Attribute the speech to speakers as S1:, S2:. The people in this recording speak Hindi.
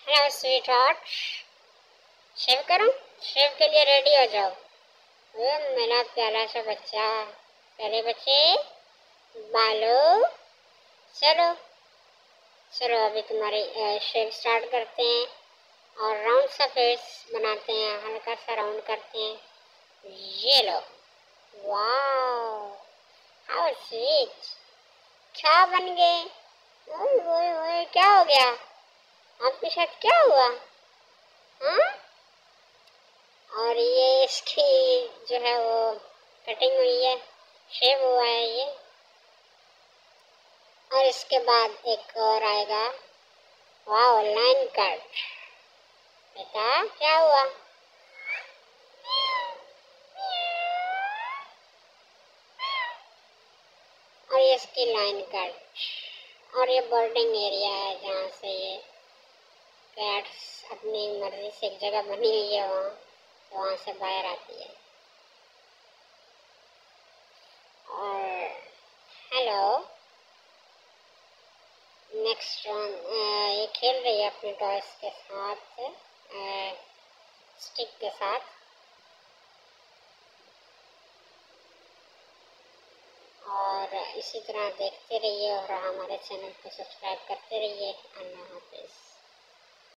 S1: हेलो स्वीट हार्ट, शेव करूं? शेव के लिए रेडी हो जाओ। मेरा प्यारा सा बच्चा, प्यारे बच्चे, बालो, चलो चलो अभी तुम्हारी शेव स्टार्ट करते हैं और राउंड सा फेस बनाते हैं, हल्का सा राउंड करते हैं। ये लो, वाओ, हाउ स्वीट, क्या बन गए। ओए ओए ओए, क्या हो गया आपके साथ, क्या हुआ? हाँ, और ये इसकी जो है वो कटिंग हुई है, शेव हुआ है ये। और इसके बाद एक और आएगा, वाह, लाइन कट। बेटा क्या हुआ? और ये इसकी लाइन कट। और ये बर्डिंग एरिया है जहाँ से ये कैट्स अपनी मर्जी से एक जगह बनी हुई है वहाँ, तो वहाँ से बाहर आती है। और हेलो, नेक्स्ट वन, ये खेल रही है अपने टॉयस के साथ, स्टिक के साथ। और इसी तरह देखते रहिए और हमारे चैनल को सब्सक्राइब करते रहिए। अल्लाह हाफिज़।